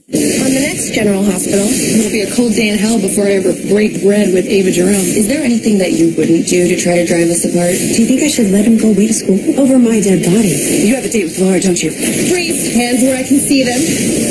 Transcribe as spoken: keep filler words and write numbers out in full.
On the next General Hospital, it'll be a cold day in hell before I ever break bread with Ava Jerome. Is there anything that you wouldn't do to try to drive us apart? Do you think I should let him go away to school over my dead body? You have a date with Laura, don't you? Freeze! Hands where I can see them.